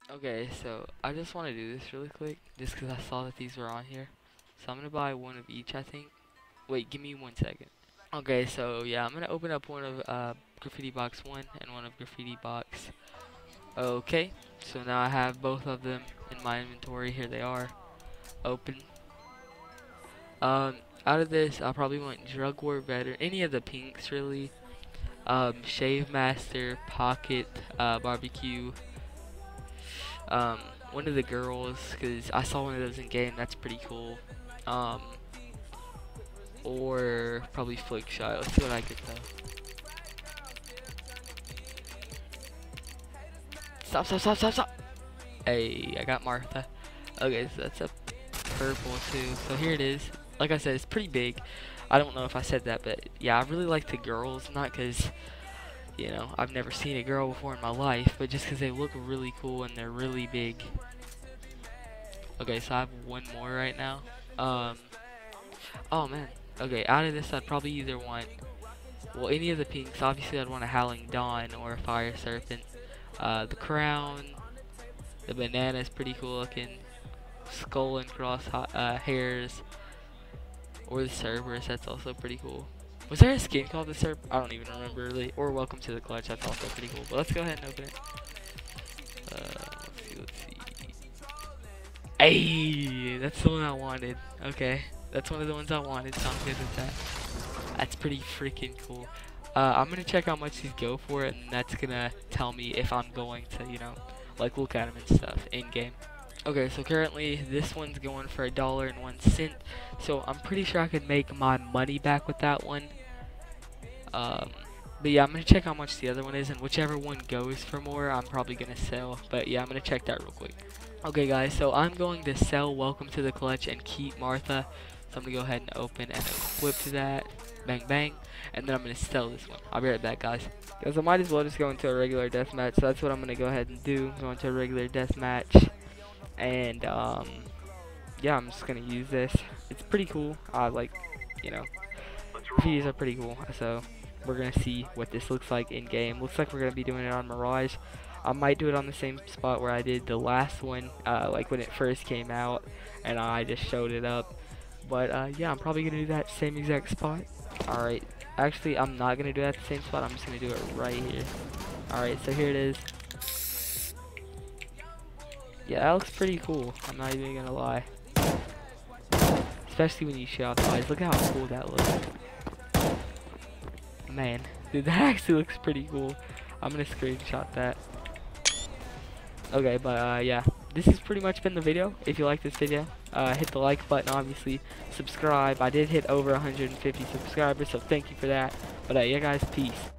Okay, so I just want to do this really quick, just because I saw that these were on here. So I'm gonna buy one of each, I think. Wait, give me 1 second. Okay, so yeah, I'm gonna open up one of Graffiti Box 1 and one of Graffiti Box. Okay, so now I have both of them in my inventory. Here they are. Open. Out of this, I probably want Drug War Veteran, any of the pinks really. Shave Master, Pocket, Barbecue. One of the girls, because I saw one of those in game. That's pretty cool. Or probably Flick Shot. Let's see what I get though. Stop, stop, stop, stop, stop. Hey, I got Martha. Okay, so that's a purple too. So here it is. Like I said, it's pretty big. I don't know if I said that, but yeah, I really like the girls. Not because, you know, I've never seen a girl before in my life, but just because they look really cool and they're really big. Okay, so I have one more right now. Oh man. Okay, out of this, I'd probably either want, well, any of the pinks. Obviously, I'd want a Howling Dawn or a Fire Serpent. The crown, the banana is pretty cool looking. Skull and cross hairs, or the Cerberus. That's also pretty cool. Was there a skin called the Cerberus? I don't even remember really. Or Welcome to the Clutch. That's also pretty cool. But let's go ahead and open it. Let's see. Let's see. Hey, that's the one I wanted. Okay, that's one of the ones I wanted. So I'm good with that. That's pretty freaking cool. I'm gonna check how much these go for, and that's gonna tell me if I'm going to, you know, like look at them and stuff in game. Okay, so currently this one's going for $1.01. So I'm pretty sure I could make my money back with that one. But yeah, I'm gonna check how much the other one is, and whichever one goes for more, I'm probably gonna sell. But yeah, I'm gonna check that real quick. Okay, guys, so I'm going to sell Welcome to the Clutch and keep Martha. So I'm gonna go ahead and open and equip to that. Bang, bang. And then I'm going to sell this one. I'll be right back, guys. Because I might as well just go into a regular deathmatch. So that's what I'm going to go ahead and do. Go into a regular deathmatch. And, yeah, I'm just going to use this. It's pretty cool. Like, you know, these are pretty cool. So we're going to see what this looks like in game. Looks like we're going to be doing it on Mirage. I might do it on the same spot where I did the last one, like when it first came out. And I just showed it up. But, yeah, I'm probably going to do that same exact spot. Alright, actually I'm not gonna do it at the same spot, I'm just gonna do it right here. Alright, so here it is. Yeah, that looks pretty cool, I'm not even gonna lie. Especially when you shoot out the eyes, look at how cool that looks. Man, dude, that actually looks pretty cool. I'm gonna screenshot that. Okay, but yeah, this has pretty much been the video. If you like this video, hit the like button, obviously. Subscribe. I did hit over 150 subscribers, so thank you for that. But yeah, guys, peace.